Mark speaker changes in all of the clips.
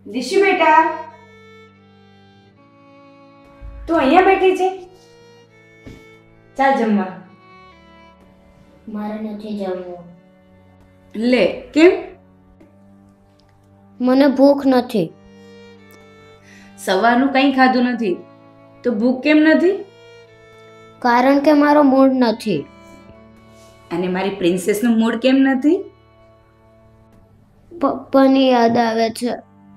Speaker 1: દિશુ બેટા, તું અહીંયા બેઠી છે? ચાલ જમવા.
Speaker 2: મારે નથી જમવું.
Speaker 1: લે, કેમ?
Speaker 2: મને ભૂખ નથી.
Speaker 1: સવારનું કંઈ ખાધું નથી તો ભૂખ કેમ નથી?
Speaker 2: કારણ કે મારો મૂડ નથી.
Speaker 1: અને મારી પ્રિન્સેસનું મૂડ કેમ નથી?
Speaker 2: પપ્પાની યાદ આવે છે.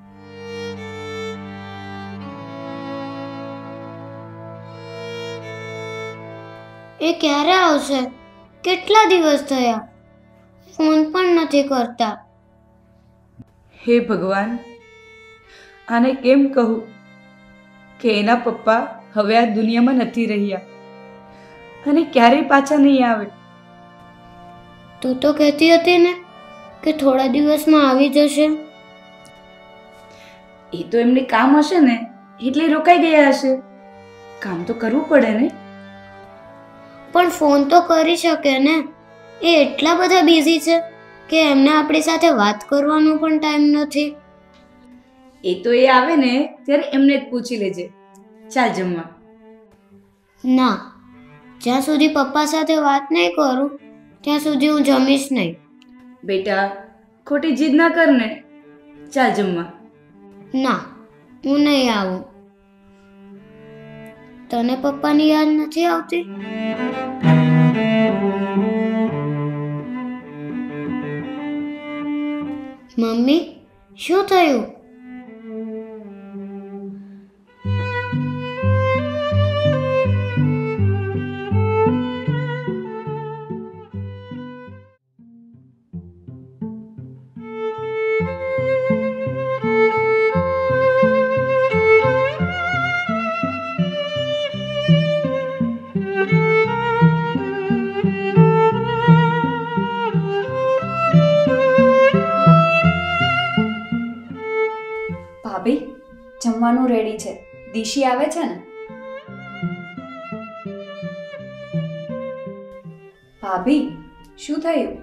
Speaker 2: એ ક્યારે આવશે? કેટલા દિવસ થયા, ફોન પણ નથી કરતા.
Speaker 1: હે ભગવાન, આને કેમ કહું કે એના પપ્પા હવે આ દુનિયામાં નથી રહ્યા અને ક્યારેય પાછા નહીં આવે.
Speaker 2: તું તો કહેતી હતી ને કે થોડા દિવસમાં આવી જશે.
Speaker 1: એ તો એમને કામ હશે ને એટલે રોકાઈ ગયા હશે. કામ તો કરવું પડે ને.
Speaker 2: પણ ફોન તો કરી શકે ને. એ એટલા બધા બિઝી છે કે એમને આપણી સાથે વાત કરવાનો પણ ટાઈમ નથી.
Speaker 1: એ તો એ આવે ને ત્યારે એમને જ પૂછી લેજે. ચાલ જમવા.
Speaker 2: ના, જ્યાં સુધી પપ્પા સાથે વાત નહીં કરું ત્યાં સુધી હું જમીશ નહીં.
Speaker 1: બેટા, ખોટી જીદ ના કર ને. ચાલ જમવા.
Speaker 2: ના, હું નહીં આવું. તને પપ્પાની યાદ નથી આવતી? મમ્મી, શું થયું?
Speaker 3: ભાભી, જમવાનું રેડી છે. દિશી આવે છે ને? ભાભી, શું થયું?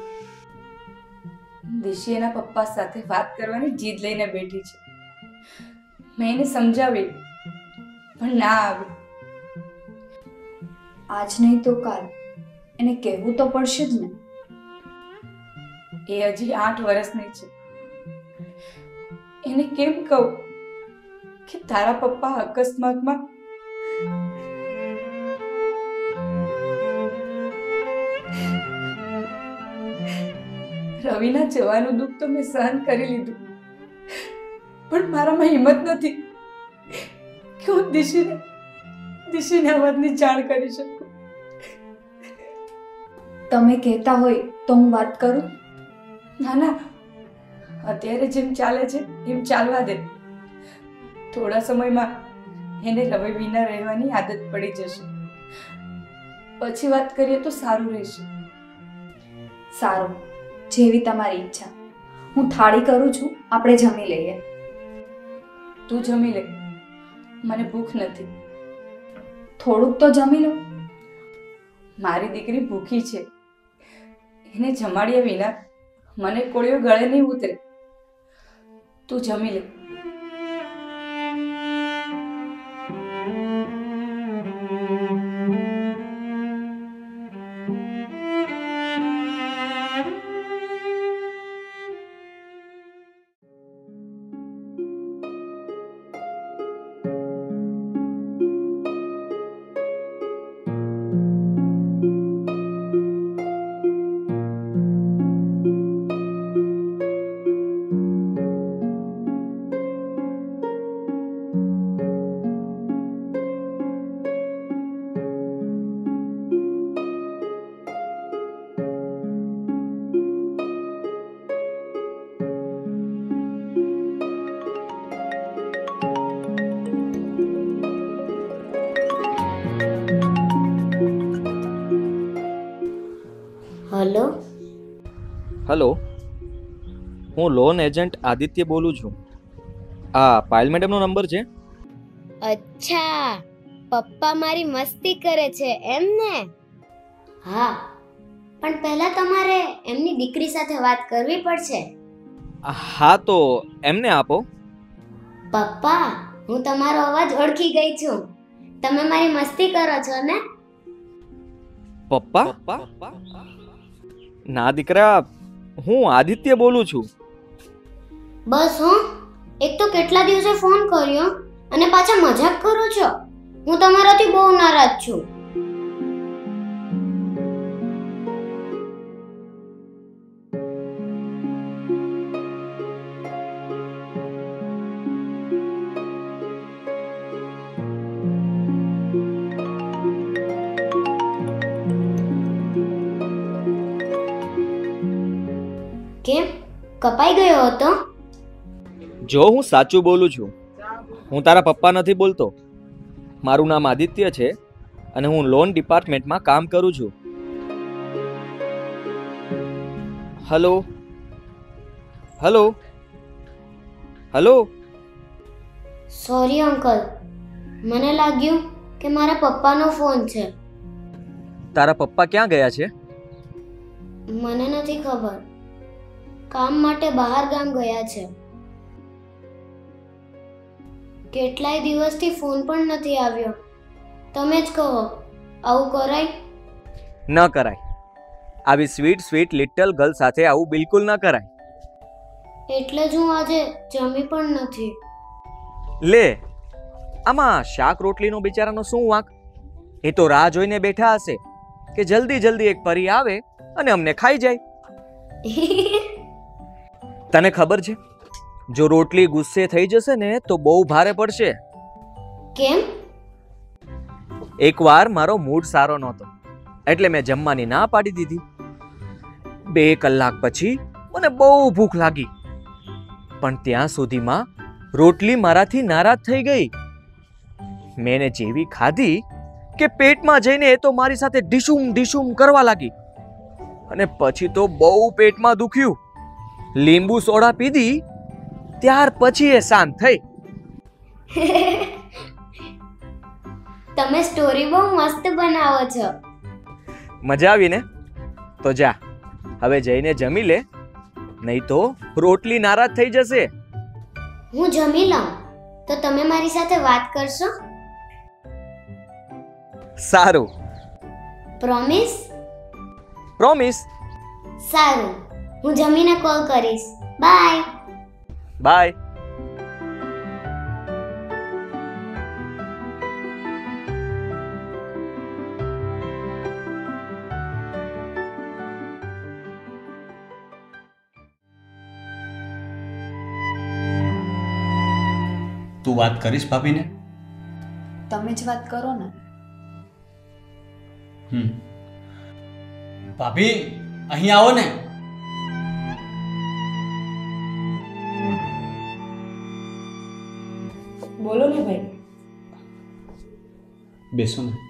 Speaker 1: દિશી એના પપ્પા સાથે વાત કરવાની જીદ લઈને બેઠી છે. મેં એને સમજાવી પણ ના આવી.
Speaker 3: આજ નહીં તો કાલ એને કહેવું તો પડશે જ ને.
Speaker 1: એ હજી 8 વર્ષની છે. એને કેમ કહું કે તારા પપ્પા અકસ્માતમાં રવિના જવાનું દુઃખ તો મેં સહન કરી લીધું, પણ મારામાં હિંમત નથી કે હું દિશીને આ વાતની જાણ કરી શકું.
Speaker 3: તમે કહેતા હોય તો હું વાત કરું?
Speaker 1: ના ના, અત્યારે જેમ ચાલે છે એમ ચાલવા દે. થોડા સમયમાં એને રવિ વિના રહેવાની આદત પડી જશે. પછી વાત કરીએ તો સારું રહેશે.
Speaker 3: સારું, જેવી તમારી ઈચ્છા. હું થાળી કરું છું, આપણે જમી લઈએ.
Speaker 1: તું જમી લે, મને ભૂખ નથી.
Speaker 3: થોડુંક તો જમી લો.
Speaker 1: મારી દીકરી ભૂખી છે, એને જમાડ્યા વિના મને કોળિયો ગળે નહીં ઉતરે. તું જમી લે.
Speaker 2: હલો.
Speaker 4: હલો, હું લોન એજન્ટ આદિત્ય બોલું છું. આ પાયલ મેડમનો નંબર છે?
Speaker 2: અચ્છા, પપ્પા મારી મસ્તી કરે છે એમ ને? હા, પણ પહેલા તમારે એમની દીકરી સાથે વાત કરવી પડશે.
Speaker 4: હા, તો એમને આપો.
Speaker 2: પપ્પા, હું તમારો અવાજ ઓળખી ગઈ છું. તમે મારી મસ્તી કરો છો ને?
Speaker 4: પપ્પા? ના દીકરા, હું આદિત્ય બોલું છું.
Speaker 2: બસ એક તો કેટલા દિવસે ફોન કર્યો અને પાછા મજાક કરો છો. હું તમારાથી બહુ નારાજ છું. કેમ કપાઈ ગયો હતો?
Speaker 4: જો હું સાચું બોલું છું. હું તારા પપ્પા નથી બોલતો. મારું નામ આદિત્ય છે અને હું લોન ડિપાર્ટમેન્ટમાં કામ કરું છું. Hello hello hello.
Speaker 2: Sorry uncle, મને લાગ્યું કે મારા પપ્પાનો ફોન છે.
Speaker 4: તારા પપ્પા ક્યાં ગયા છે?
Speaker 2: મને નથી ખબર. કામ માટે બહાર ગામ ગયા છે. કેટલાય દિવસથી ફોન પણ નથી આવ્યો. તમે જ કહો, આવું કરાય?
Speaker 4: ન કરાય. આવી સ્વીટ સ્વીટ લિટલ ગર્લ સાથે આવું બિલકુલ ન કરાય.
Speaker 2: એટલે જ હું આજે જમી પણ નથી.
Speaker 4: લે, આમાં શાક રોટલીનો બિચારાનો શું વાંક? એ તો રાહ જોઈને બેઠા હશે કે જલ્દી જલ્દી એક પરી આવે અને અમને ખાઈ જાય. તને ખબર છે, જો રોટલી ગુસ્સે થઈ જશે ને તો બહુ ભારે પડશે.
Speaker 2: કેમ?
Speaker 4: એકવાર મારો મૂડ સારો નહોતો એટલે મેં જમવાની ના પાડી દીધી. 2 કલાક પછી મને બહુ ભૂખ લાગી, પણ ત્યાં સુધીમાં રોટલી મારાથી નારાજ થઈ ગઈ. મેં જેવી ખાધી કે પેટમાં જઈને એ તો મારી સાથે ડીશુમ ડીશુમ કરવા લાગી અને પછી તો બહુ પેટમાં દુખ્યું. લીંબુ સોડા પીધી, ત્યાર પછી એ શાંત થઈ.
Speaker 2: તમે સ્ટોરી બહુ મસ્ત બનાવો છો.
Speaker 4: મજા આવી ને? તો જા હવે જઈને જમી લે, નહીં તો રોટલી નારાજ થઈ જશે.
Speaker 2: હું જમી લઉં તો તમે મારી સાથે વાત કરશો?
Speaker 4: સારું.
Speaker 2: પ્રોમિસ?
Speaker 4: પ્રોમિસ.
Speaker 2: સારું, હું જમીને કોલ કરીશ. બાય.
Speaker 4: બાય.
Speaker 5: તું વાત કરીશ ભાભીને?
Speaker 3: તમે જ વાત કરો ને.
Speaker 5: ભાભી, અહીં આવો ને.
Speaker 1: બોલો ને ભાઈ.
Speaker 5: બેસો ને.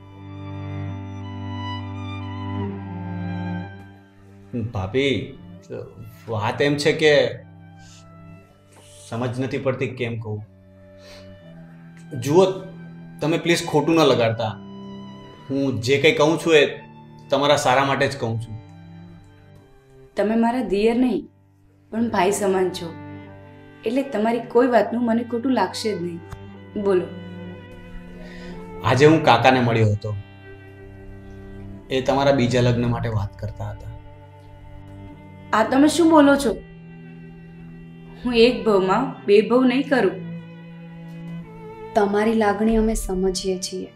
Speaker 5: ભાભી, વાત એમ છે કે સમજ નથી પડતી કેમ કહું. જુઓ, તમે પ્લીઝ ખોટું ન લગાડતા. હું જે કંઈ કહું છું એ તમારા સારા માટે જ કહું છું.
Speaker 1: તમે મારા દિયર નહીં પણ ભાઈ સમાન છો, એટલે તમારી કોઈ વાતનું મને ખોટું લાગશે જ નહીં. બોલો.
Speaker 5: આજે હું કાકાને મળ્યો હતો. એ તમારા બીજા લગ્ન માટે વાત કરતા હતા.
Speaker 1: આ તમે શું બોલો છો? હું એક ભાવમાં 2 ભાવ નહીં કરું.
Speaker 3: તમારી લાગણી અમે સમજીએ છીએ,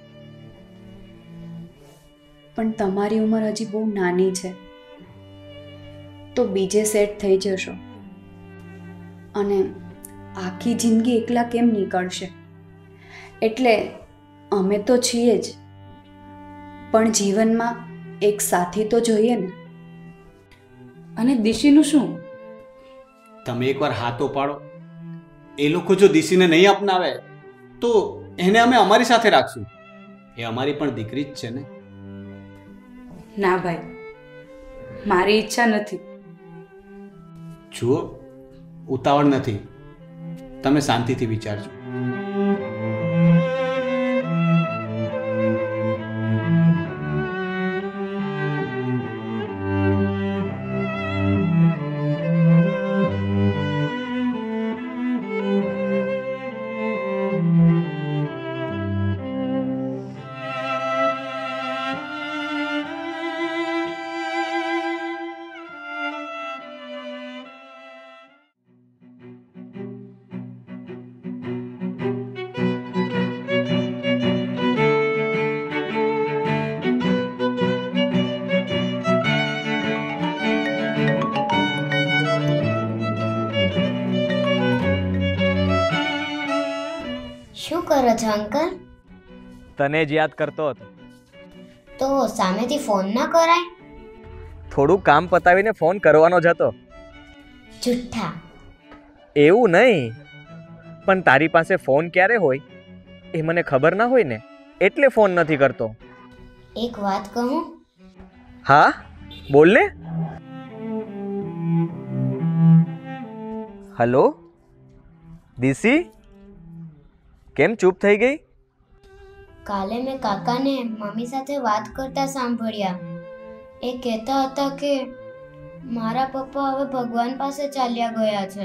Speaker 3: પણ તમારી ઉંમર હજી બહુ નાની છે, તો બીજે સેટ થઈ જશો અને આખી જિંદગી એકલા કેમ નીકળશે? એટલે અમે તો છીએ જ, પણ જીવનમાં એક સાથી તો જોઈએ ને.
Speaker 1: અને દિશીનું શું?
Speaker 5: તમે એકવાર હાથો પાડો. એ લોકો જો દિશીને નહીં અપનાવે તો એને અમે અમારી સાથે રાખશું. એ અમારી પણ દીકરી જ છે ને.
Speaker 1: ના ભાઈ, મારી ઈચ્છા નથી.
Speaker 5: જુઓ, ઉતાવળ નથી. તમે શાંતિથી વિચારજો.
Speaker 2: શું કરો છો અંકલ?
Speaker 4: તને જ યાદ કરતો હતો.
Speaker 2: તો સામેથી ફોન ના કરાય?
Speaker 4: થોડું કામ પતાવીને ફોન કરવાનો જ હતો.
Speaker 2: જુઠ્ઠા.
Speaker 4: એવું નહીં, પણ તારી પાસે ફોન ક્યારે હોય એ મને ખબર ના હોય ને, એટલે ફોન નથી કરતો.
Speaker 2: એક વાત કહું?
Speaker 4: હા, બોલ ને. હલો દીસી, કેમ ચૂપ થઈ ગઈ?
Speaker 2: કાલે મેં કાકાને મમ્મી સાથે વાત કરતા સાંભળ્યા. એ કહેતા હતા કે મારા પપ્પા હવે ભગવાન પાસે ચાલ્યા ગયા છે.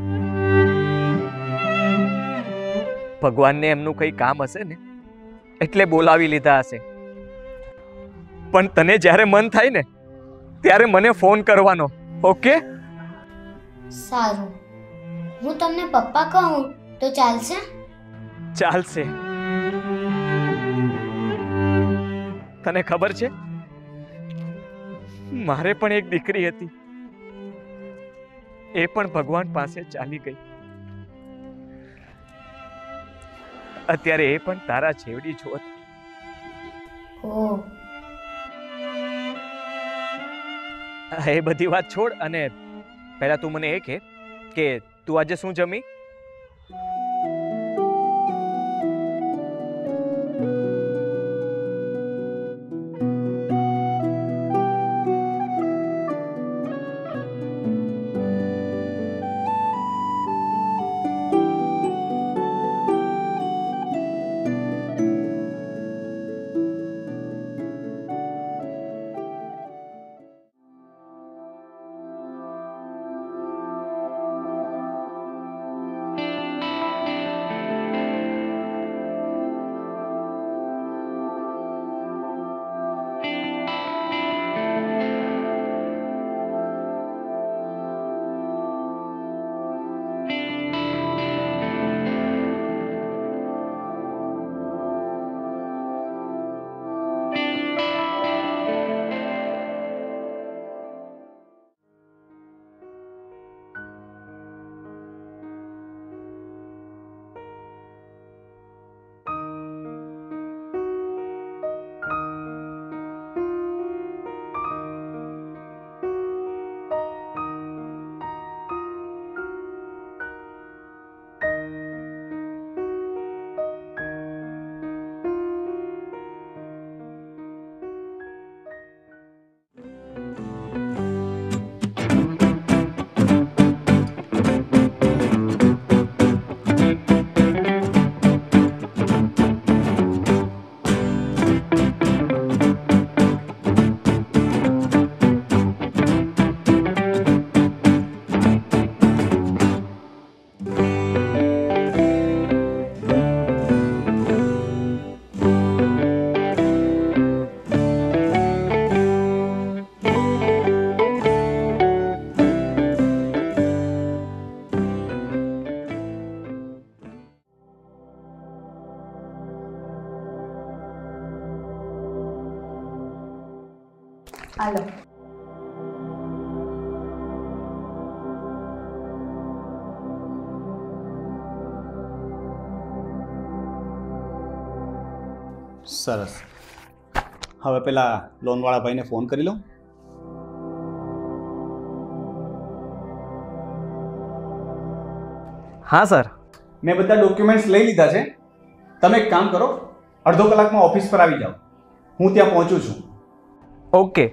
Speaker 4: ભગવાનને એમનું કંઈ કામ હશે ને, એટલે બોલાવી લીધા હશે. પણ તને જ્યારે મન થાય ને ત્યારે મને ફોન કરવાનો, ઓકે?
Speaker 2: સારું, હું તમને પપ્પા કહું તો ચાલશે?
Speaker 4: ચાલશે. તને ખબર છે, મારે પણ એક દીકરી હતી, એ પણ ભગવાન પાસે ચાલી ગઈ. અત્યારે એ પણ તારા છેવડી જોત.
Speaker 2: ઓહ,
Speaker 4: એ બધી વાત છોડ અને પહેલા તું મને એ કહે કે તું આજે શું જમી?
Speaker 1: હાલો.
Speaker 5: સરસ. હવે પેલા લોનવાળા ભાઈને ફોન કરી લઉં.
Speaker 4: હા સર.
Speaker 5: મેં બધા ડોક્યુમેન્ટ્સ લઈ લીધા છે. તમે એક કામ કરો, અડધો કલાકમાં ઓફિસ પર આવી જાઓ. હું ત્યાં પહોંચું છું.
Speaker 4: ઓકે.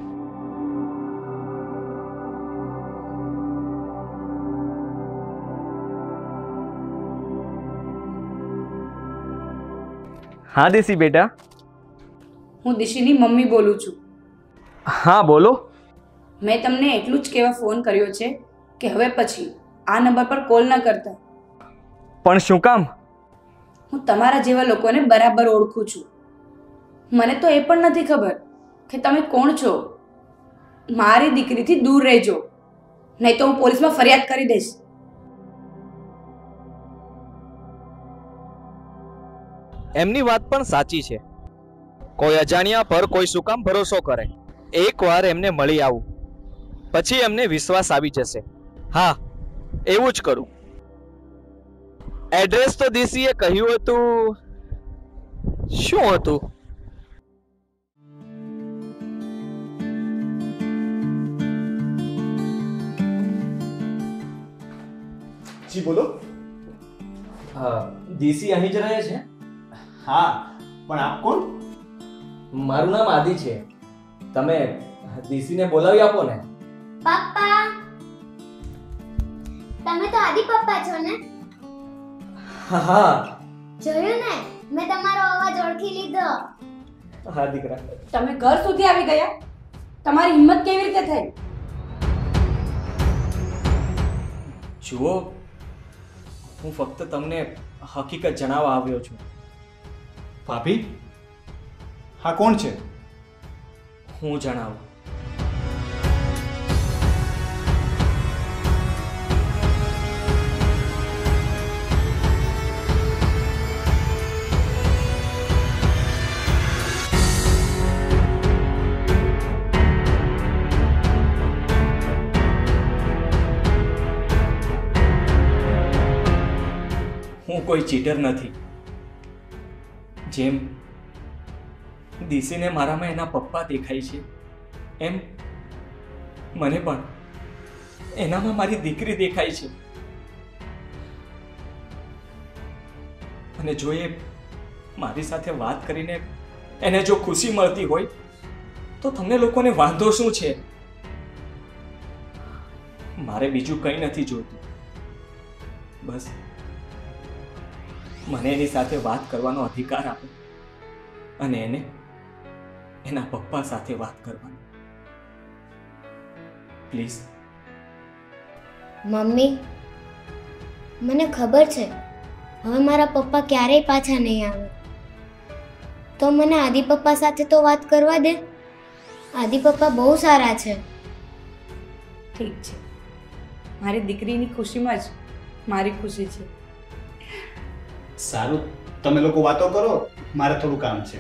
Speaker 4: હા દેસી બેટા.
Speaker 1: હું દિશીની મમ્મી બોલું છું.
Speaker 4: હા બોલો.
Speaker 1: મેં તમને એટલું જ કહેવા ફોન કર્યો છે કે હવે પછી આ નંબર પર કોલ ન કરતા.
Speaker 4: પણ શું કામ?
Speaker 1: હું તમારા જેવા લોકોને બરાબર ઓળખું છું. મને તો એ પણ નથી ખબર કે તમે કોણ છો. મારી દીકરીથી દૂર રહેજો, નહીં તો હું પોલીસમાં ફરિયાદ કરી દઈશ.
Speaker 4: એમની વાત પણ સાચી છે. કોઈ અજાણ્યા પર કોઈ શું કામ ભરોસો કરે? એકવાર એમને મળી આવું, પછી એમને વિશ્વાસ આવી જશે. હા, એવું જ કરું. એડ્રેસ તો દીસીએ કહ્યું હતું. શું હતું?
Speaker 5: જી બોલો.
Speaker 4: દીસી અહીં જ રહે છે?
Speaker 5: હા, પણ આપ કોણ?
Speaker 4: મારું નામ આદિ છે. તમે દીસીને બોલાવી આપો ને.
Speaker 2: પપ્પા, તમે તો આદિ પપ્પા છો ને?
Speaker 4: હા
Speaker 2: જોયું ને, મેં તમારો અવાજ ઓળખી લીધો.
Speaker 4: હા દીકરા.
Speaker 1: તમે ઘર સુધી આવી ગયા? તમારી હિંમત કેવી રીતે થઈ?
Speaker 4: જુઓ, હું ફક્ત તમને હકીકત જણાવવા આવ્યો છું.
Speaker 5: ભાભી, હા કોણ છે?
Speaker 4: હું જણાવું. હું કોઈ ચીટર નથી. જેમ દીસીને મારામાં એના પપ્પા દેખાય છે, એમ મને પણ એનામાં મારી દીકરી દેખાય છે. અને જો એ મારી સાથે વાત કરીને એને જો ખુશી મળતી હોય તો તમને લોકોને વાંધો શું છે? મારે બીજું કંઈ નથી જોઈતું. બસ મને એની સાથે વાત કરવાનો અધિકાર આપો અને એને એના પપ્પા સાથે વાત કરવાનો. પ્લીઝ.
Speaker 2: મમ્મી, મને ખબર છે હવે મારા પપ્પા ક્યારેય પાછા નહીં આવે. તો મને આદિ પપ્પા સાથે તો વાત કરવા દે. આદિ પપ્પા બહુ સારા છે.
Speaker 1: ઠીક છે, મારી દીકરીની ખુશીમાં જ મારી ખુશી છે.
Speaker 5: સારું, તમે લોકો વાતો કરો, મારે થોડું કામ છે.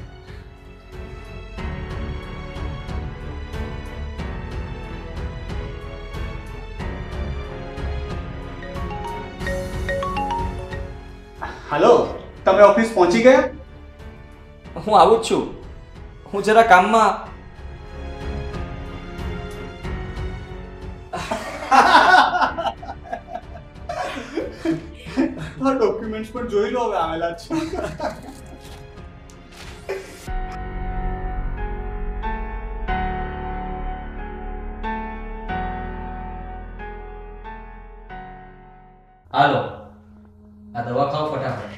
Speaker 5: હાલો, તમે ઓફિસ પહોંચી ગયા?
Speaker 4: હું આવું જ છું. હું જરા કામમાં.
Speaker 5: ડોક્યુમેન્ટ્સ પણ જોઈ લો, હવે આવેલા છે.
Speaker 4: હાલો, આ દવા ખાઓ ફટાફટ.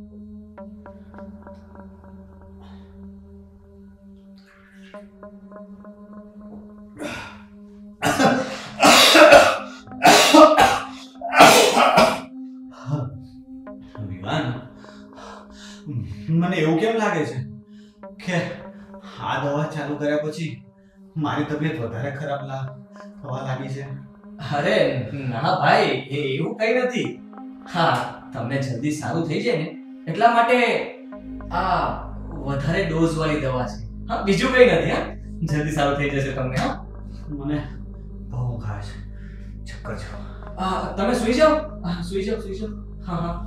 Speaker 5: મને એવું કેમ લાગે છે કે આ દવા ચાલુ કર્યા પછી મારી તબિયત વધારે ખરાબ થવા લાગી છે?
Speaker 4: અરે ના ભાઈ, એ એવું કઈ નથી. હા, તમને જલ્દી સારું થઈ જાય ને એટલા માટે આ વધારે ડોઝ વાળી દવા છે. હા, બીજું કઈ નથી. હા, જલ્દી સારું થઈ જશે તમને. હા,
Speaker 5: મને બહુ ઊંઘ આવે છે, ચક્કર છે.
Speaker 4: તમે સુઈ જાઓ. સુઈ જાઓ. હા હા.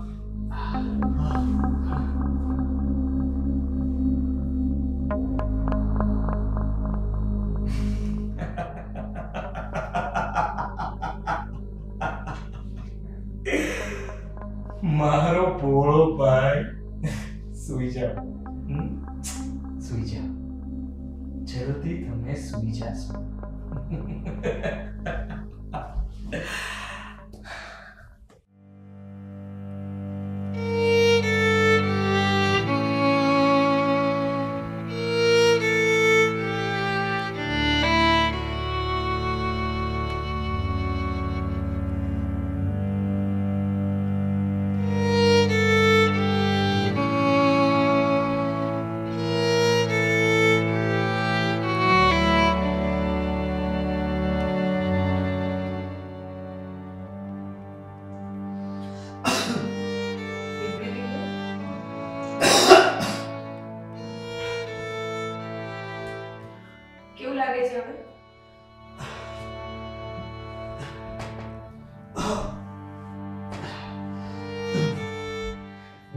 Speaker 4: મારો ભોળો ભાઈ, સુઈ જાઓ. સુઈ જાઓ. જરૂરથી તમે સુઈ જાશો.
Speaker 1: કેવું લાગે છે હવે?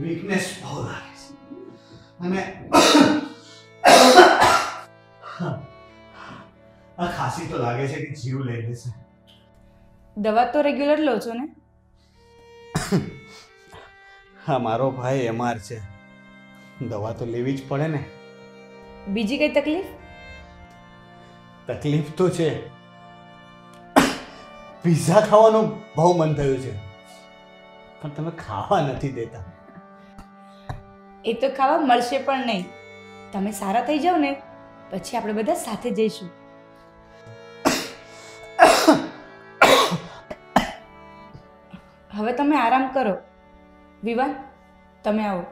Speaker 5: વીકનેસ બહુ લાગે છે અને આ ખાંસી તો લાગે છે કે જીવ લઈ લેશે.
Speaker 1: દવા તો રેગ્યુલર લો છો ને?
Speaker 5: હા, મારો ભાઈ એમઆર છે, દવા તો લેવી જ પડે ને.
Speaker 1: બીજી કઈ તકલીફ?
Speaker 5: તકલીફ તો છે, પિઝા ખાવાનું બહુ મન થયું છે પણ તમે ખાવા નથી દેતા.
Speaker 1: એ તો ખાવા મળશે પણ નહીં. તમે સારા થઈ જાઓ ને પછી આપણે બધા સાથે જઈશું. હવે તમે આરામ કરો. વિવાન, તમે આવો.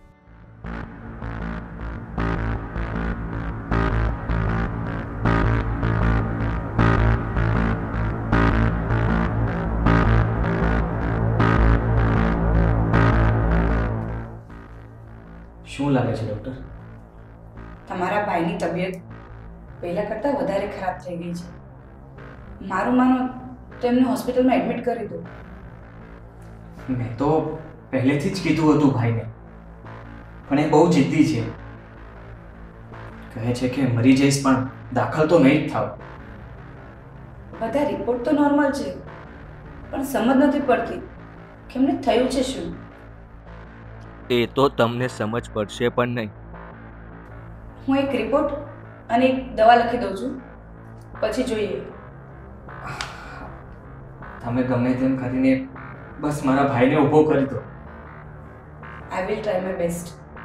Speaker 6: શું લાગે છે ડૉક્ટર?
Speaker 1: તમારા ભાઈની તબિયત પહેલાં કરતાં વધારે ખરાબ થઈ ગઈ છે. મારું માનો તો એમને હોસ્પિટલમાં એડમિટ કરી દો.
Speaker 6: મેં તો પહેલેથી જ કીધું હતું ભાઈને, પણ એ બહુ જિદ્દી છે. કહે છે કે મરી જઈશ પણ દાખલ તો નહીં જ થાવ.
Speaker 1: બધા રિપોર્ટ તો નોર્મલ છે, પણ સમજ નથી પડતી કે એમને થયું છે શું.
Speaker 4: એ તો તમને સમજ પડશે પણ નહીં.
Speaker 1: હું એક રિપોર્ટ અને એક દવા લખી દઉં છું, પછી જોઈએ.
Speaker 6: તમે ગમે તેમ કરીને બસ મારા ભાઈને ઊભો કરી દો.
Speaker 1: I will try my best.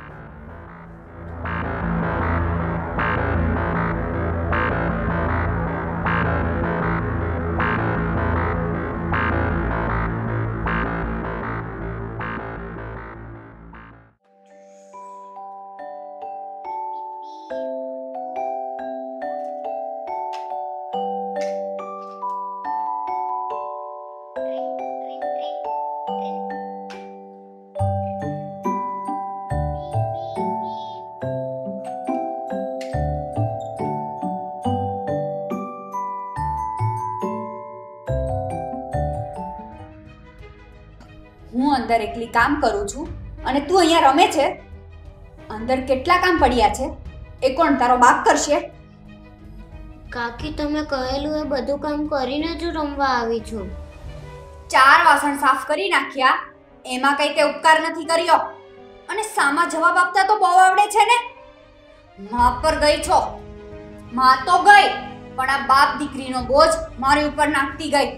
Speaker 3: હું અંદર એકલી કામ કરું છું અને તું અહીંયા રમે છે. અંદર કેટલા કામ પડ્યા છે એ કોણ તારો બાપ કરશે?
Speaker 2: કાકી, તમે કહેલું એ બધું કામ કરીને જ રમવા આવી છું.
Speaker 3: 4 વાસણ સાફ કરી નાખ્યા, એમાં કઈ તે ઉપકાર નથી કર્યો અને સામા જવાબ આપતા તો બહુ આવડે છે ને. માં પર ગઈ છો. માં તો ગઈ પણ આ બાપ દીકરીનો બોજ મારી ઉપર નાખતી ગઈ.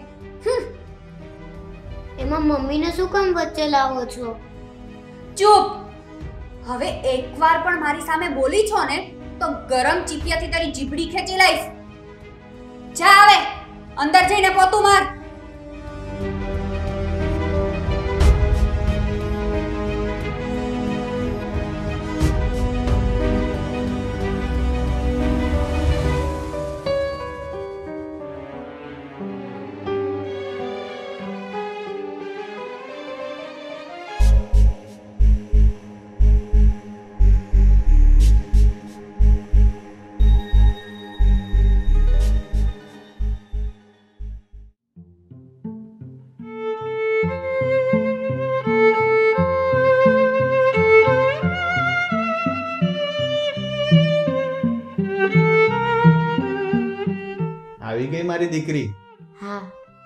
Speaker 2: એમાં મમ્મીને શું કામ વચ્ચે લાવો છો?
Speaker 3: ચૂપ. હવે એકવાર પણ મારી સામે બોલી છો ને તો ગરમ ચીપિયાથી તારી જીભડી ખેંચી લઈશ. જા આવે અંદર જઈને પોતું માર.
Speaker 5: આવી ગઈ મારી દીકરી.
Speaker 2: હા.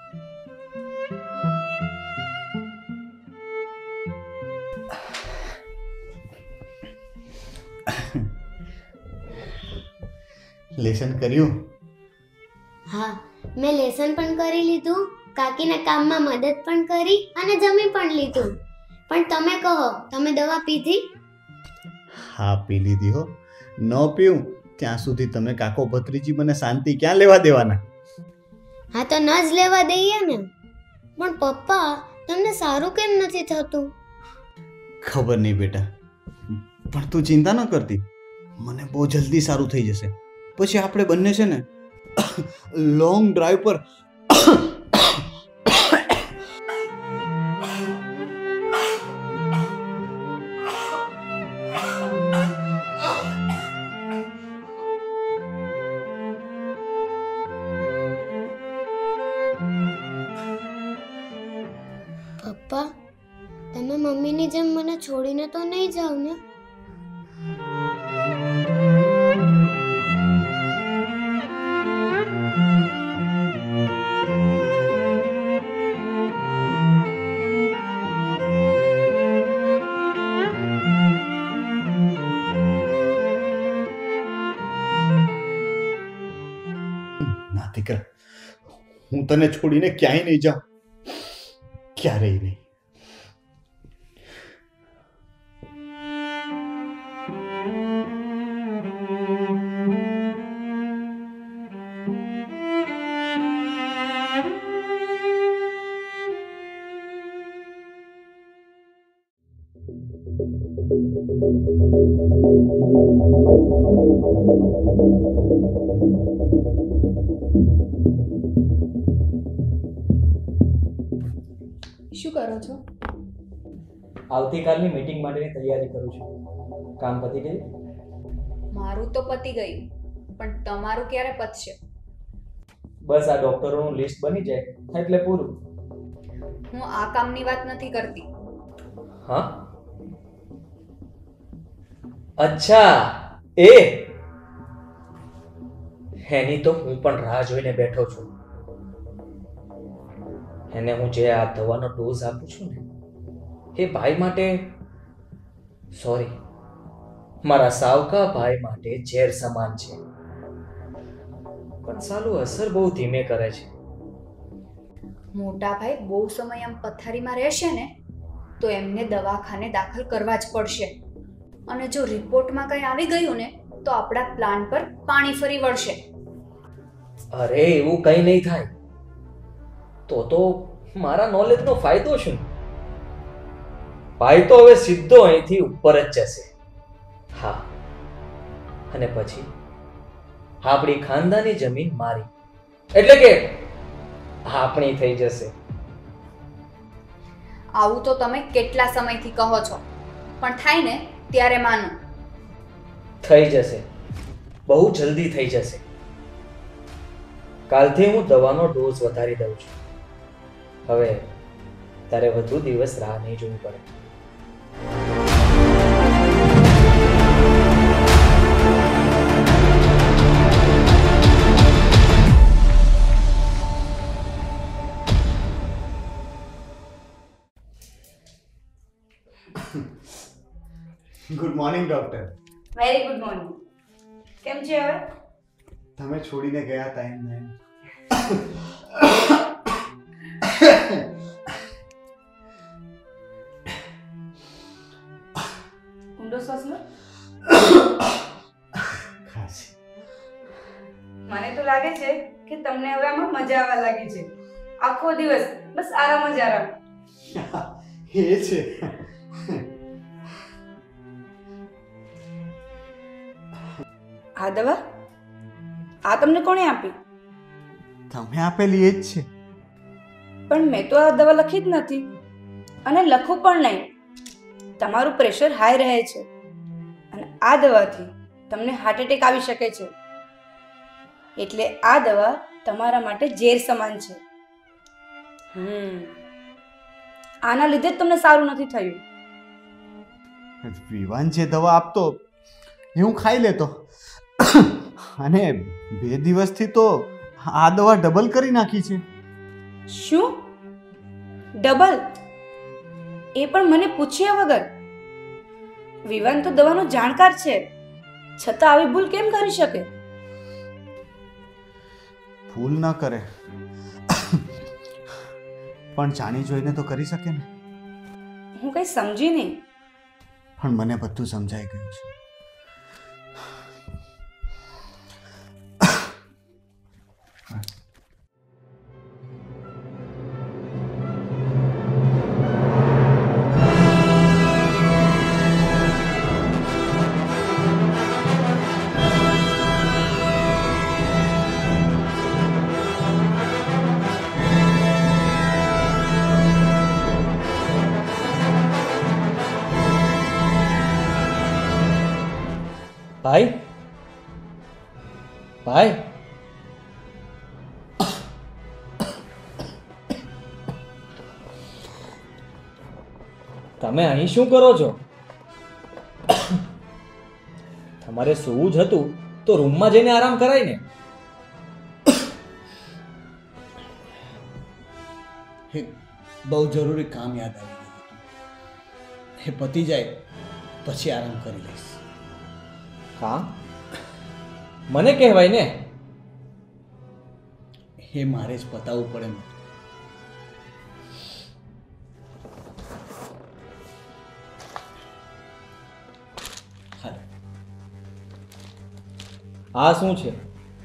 Speaker 5: લેસન કર્યું?
Speaker 2: હા, મેં લેસન પણ કરી લીધું, કાકીના કામમાં મદદ પણ કરી અને જમી પણ લીધું. પણ તમે કહો, તમે દવા પીધી?
Speaker 5: હા, પી લીધી હો. ન પીવું ત્યાં સુધી તમે કાકો ભત્રીજી મને શાંતિ ક્યાં લેવા દેવાના?
Speaker 2: હા, તો ન જ લેવા દઈએ ને. પણ પપ્પા, તમને સારું કેમ નથી થતું?
Speaker 5: ખબર નહીં બેટા, પણ તું ચિંતા ન કરતી, મને બહુ જલ્દી સારું થઈ જશે. પછી આપણે બંને છે ને લોંગ ડ્રાઈવ પર
Speaker 2: પપ્પા, તમે મમ્મીની જેમ મને છોડીને તો નહીં જાવ ને?
Speaker 5: ના દીકરા, હું તને છોડીને ક્યાંય નહીં જાઉં, ક્યારેય નહીં.
Speaker 3: શું કરો છો?
Speaker 4: આવતીકાલની મીટિંગ માટેની તૈયારી કરું છું. કામ પતી ગયું?
Speaker 3: મારું તો પતી ગયું, પણ તમારું ક્યારે પતશે?
Speaker 4: બસ આ ડોક્ટરોનું લિસ્ટ બની જાય એટલે પૂરું.
Speaker 3: હું આ કામની વાત નથી કરતી.
Speaker 4: હા, અચ્છા, એની તો હું પણ રાહ જોઈને બેઠો છું. એને હું જે આ દવાનો ડોઝ આપું છું ને, એ ભાઈ માટે, સોરી, મારા સાવકા ભાઈ માટે ઝેર સમાન છે. પણ સાલું અસર બહુ ધીમે કરે છે.
Speaker 3: મોટા ભાઈ બહુ સમય આમ પથારીમાં રહેશે ને તો એમને દવાખાને દાખલ કરવા જ પડશે. અને જો રિપોર્ટમાં કંઈ આવી ગયું ને તો આપણા પ્લાન પર પાણી ફરી વળશે.
Speaker 4: અરે એવું કંઈ નહીં થાય. તો મારા નોલેજનો ફાયદો શું? ભાઈ તો હવે સીધો અહીંથી ઉપર જ જશે. હા, અને પછી આપણી ખાનદાની જમીન મારી, એટલે કે આપણી થઈ જશે.
Speaker 3: આવું તો તમે કેટલા સમયથી કહો છો, પણ થાય ને ત્યારે માનો.
Speaker 4: થઈ જશે, બહુ જલ્દી થઈ જશે. કાલથી હું દવાનો ડોઝ વધારી દઉં છું. હવે તારે વધુ દિવસ રાહ નહીં જોવી પડે.
Speaker 5: Good morning doctor.
Speaker 1: Very good morning. કેમ છે હવે?
Speaker 5: તમે છોડીને ગયા હતા એમને.
Speaker 1: ઊંડો શ્વાસ લો.
Speaker 5: ખાસી.
Speaker 1: મને તો લાગે છે કે તમને હવે આમાં મજા આવવા લાગી છે. આખો દિવસ બસ આરામ જ આરામ.
Speaker 5: એ છે.
Speaker 1: આ દવા આ તમને કોણે આપી?
Speaker 5: તમે આપેલી એ જ છે.
Speaker 1: પણ મેં તો આ દવા લખી જ નથી અને લખું પણ નહીં. તમારું પ્રેશર હાઈ રહે છે અને આ દવાથી તમને હાર્ટ એટેક આવી શકે છે. એટલે આ દવા તમારા માટે ઝેર સમાન છે. આના લીધે જ તમને સારું નથી થયું.
Speaker 5: વિવાન જે દવા આપતો એ હું ખાઈ લેતો, અને 2 દિવસથી તો આ દવા ડબલ કરી નાખી છે.
Speaker 1: શું? ડબલ? એ પણ મને પૂછ્યા વગર? વિવાન તો દવાનો જાણકાર છે, છતાં આવી ભૂલ કેમ કરી શકે?
Speaker 5: ભૂલ ન કરે પણ જાણી જોઈને તો કરી શકે ને.
Speaker 1: હું કઈ સમજી નહીં.
Speaker 5: પણ મને બધું સમજાઈ ગયું છે.
Speaker 4: ભાઈ, ભાઈ, તમે અહીં શું કરો છો? તમારે સૂવું જ હતું તો રૂમમાં જઈને આરામ કરાય ને.
Speaker 5: એક બહુ જરૂરી કામ યાદ આવી ગયું હતું. એ પતી જાય પછી આરામ કરી લઈશ.
Speaker 4: કામ મને કહેવાય ને.
Speaker 5: એ મારે જ પતાવવું પડે ને. હાલ.
Speaker 4: આ શું છે?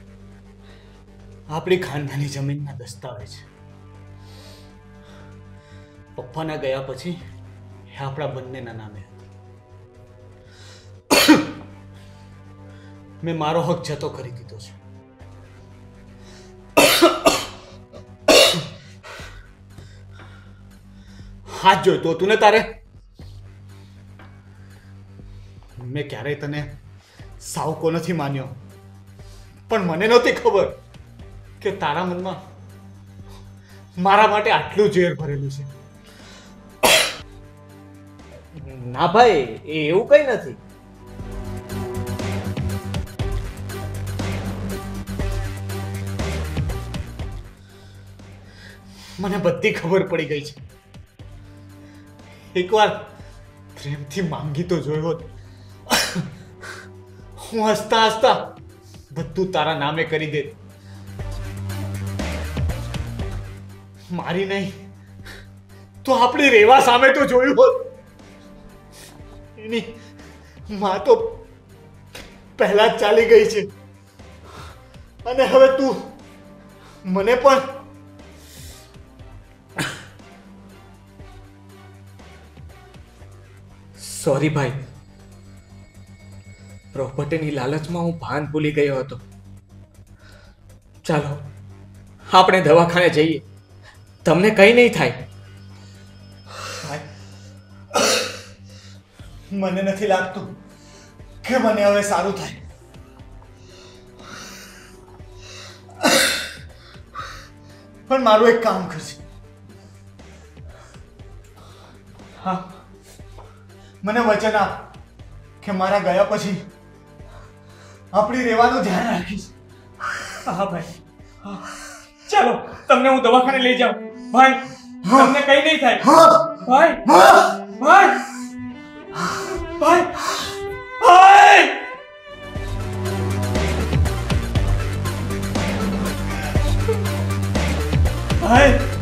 Speaker 5: આપણી ખાનદાની જમીનના દસ્તાવેજ. પપ્પાના ગયા પછી એ આપણા બંનેના નામે હતા. મેં મારો હક જતો કરી દીધો છે. હાથ જોઈતો હતું ને તારે? મેં ક્યારેય તને સાવકો નથી માન્યો, પણ મને નહોતી ખબર કે તારા મનમાં મારા માટે આટલું ઝેર ભરેલું છે.
Speaker 4: ના ભાઈ, એ એવું કઈ નથી.
Speaker 5: મને બધી ખબર પડી ગઈ છે. એકવાર પ્રેમથી માંગી તો જોયો હોત. હું હસતા હસતા બધું તારા નામે કરી દેત. મારી નહીં તો આપણી રેવા સામે તો જોયું હોત. એની માં તો પહેલા જ ચાલી ગઈ છે અને હવે તું મને પણ. સોરી ભાઈ, પ્રોપર્ટીની લાલચમાં હું ભાન ભૂલી ગયો હતો. ચાલો આપણે દવાખાને જઈએ, તમને કંઈ નહીં થાય. મને નથી લાગતું કે મને હવે સારું થાય. પણ મારું એક કામ કરશે. હા, મને વચન આપ કે મારા ગયા પછી આપણી રહેવાનું ધ્યાન રાખીશ.
Speaker 6: હા ભાઈ, હા. ચાલો તમને હું દવાખાને લઈ જાઉં. ભાઈ, તમને કઈ નહીં થાય. ભાઈ, ભાઈ, ભાઈ, ભાઈ. ભાઈ